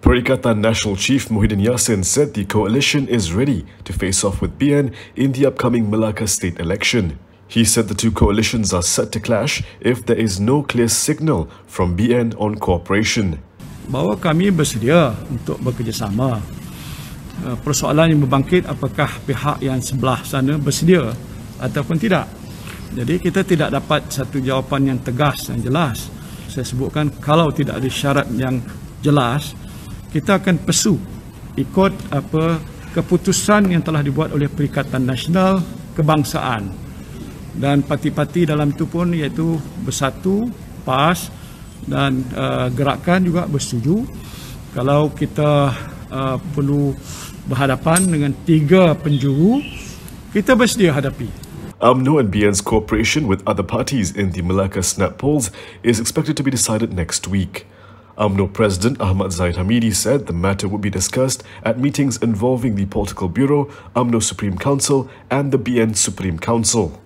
Perikatan National Chief Muhyiddin Yassin said the coalition is ready to face off with BN in the upcoming Melaka state election. He said the two coalitions are set to clash if there is no clear signal from BN on cooperation. Bahawa kami bersedia untuk bekerjasama. Persoalan yang berbangkit, apakah pihak yang sebelah sana bersedia ataupun tidak. Jadi kita tidak dapat satu jawapan yang tegas dan jelas. Saya sebutkan kalau tidak ada syarat yang jelas, kita akan pesu ikut keputusan yang telah dibuat oleh Perikatan Nasional Kebangsaan. Dan parti-parti dalam itu pun iaitu Bersatu, PAS dan Gerakan juga bersetuju. Kalau kita perlu berhadapan dengan 3 penjuru, kita bersedia hadapi. UMNO and BN's cooperation with other parties in the Melaka snap polls is expected to be decided next week. UMNO President Ahmad Zahid Hamidi said the matter would be discussed at meetings involving the Political Bureau, UMNO Supreme Council and the BN Supreme Council.